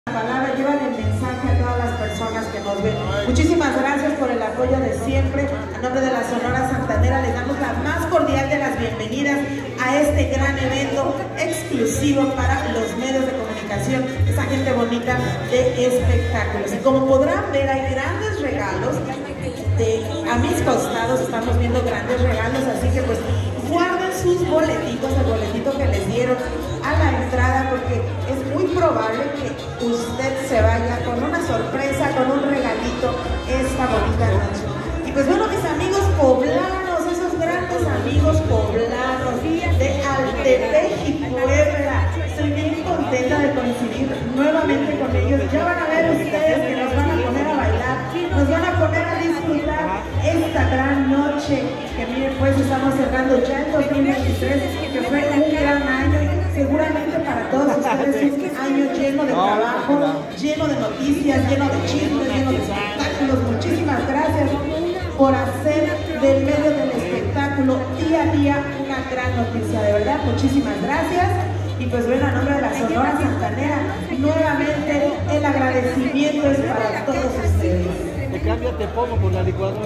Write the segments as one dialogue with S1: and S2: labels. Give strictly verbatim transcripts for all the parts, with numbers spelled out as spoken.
S1: Palabra, llevan el mensaje a todas las personas que nos ven. Muchísimas gracias por el apoyo de siempre. A nombre de la Sonora Santanera les damos la más cordial de las bienvenidas a este gran evento exclusivo para los medios de comunicación, esa gente bonita de espectáculos. Y como podrán ver, hay grandes regalos. De, a mis costados estamos viendo grandes regalos, así que pues guarden sus boletitos, el boletito que les dieron a la entrada, porque es muy probable que usted se vaya con una sorpresa, con un regalito esta bonita noche. Y pues bueno, mis amigos poblanos, esos grandes amigos poblanos de Altepec y Puebla, estoy bien contenta de coincidir nuevamente con ellos. Ya van a ver ustedes que nos van a poner a bailar, nos van a poner a disfrutar esta gran noche, que miren, pues estamos cerrando ya el dos mil veintitrés, que fue un gran año, seguramente para todos ustedes un año lleno de trabajo, lleno de noticias, lleno de chismes, lleno de espectáculos. Muchísimas gracias por hacer del medio del espectáculo día a día una gran noticia, de verdad, muchísimas gracias. Y pues bueno, a nombre de la Sonora Santanera, nuevamente el agradecimiento es para todos ustedes.
S2: Te cambio, te pongo por la licuadora.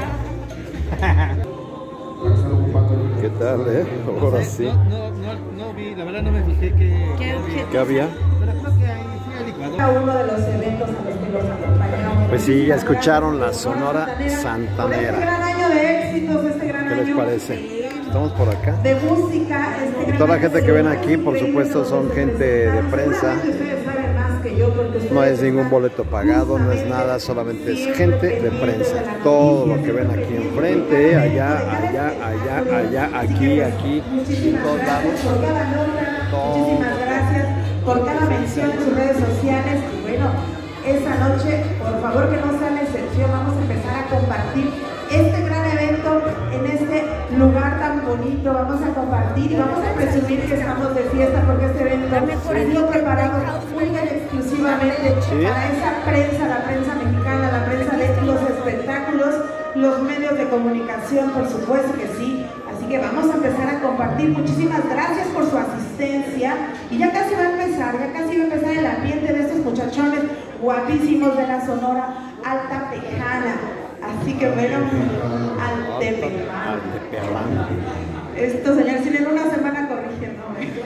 S3: ¿Qué tal, eh? Ahora sí.
S2: No, no, no, no vi, la verdad no me fijé que,
S3: ¿Qué, ¿Qué había?
S2: Pero creo que ahí sí hay licuadora.
S1: Uno de los eventos a los que los acompañamos.
S3: Pues sí, ya escucharon la Sonora Santanera.
S1: Este gran año de éxitos, este gran
S3: ¿Qué les
S1: año
S3: parece? Estamos por acá.
S1: de música. Este
S3: Y toda la gente que ven aquí, por supuesto, son gente de prensa. No es ningún boleto pagado, no es nada, solamente es gente de prensa. Todo lo que ven aquí enfrente, allá, allá, allá, allá, aquí, aquí, en todos lados.
S1: Muchísimas gracias por cada mención en sus redes sociales. Y bueno, esta noche, por favor que no sea la excepción, vamos a empezar a compartir este gran evento en este lugar tan bonito. Vamos a compartir y vamos a presumir que estamos de fiesta, porque este evento es lo preparado única y exclusivamente para esa prensa, la prensa mexicana, la prensa de los espectáculos, los medios de comunicación, por supuesto que sí. Así que vamos a empezar a compartir. Muchísimas gracias por su asistencia. Y ya casi va a empezar, ya casi va a empezar el ambiente de estos muchachones guapísimos de la Sonora Altepejana. Así que bueno, Altepejana. Estos señores tienen una semana corrigiendo.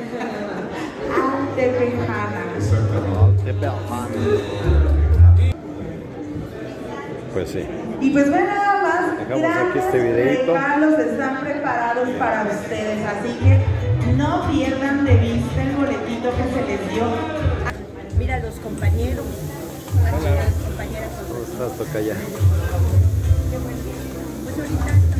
S1: Altepejana.
S3: Pues sí.
S1: Y pues bueno, nada más,
S3: dejamos aquí este videito.
S1: regalos están preparados para ustedes, así que no pierdan de vista el boletito que se les dio.
S4: Mira los compañeros, las compañeras.
S3: ¿Cómo estás, tocaya?
S4: Pues ahorita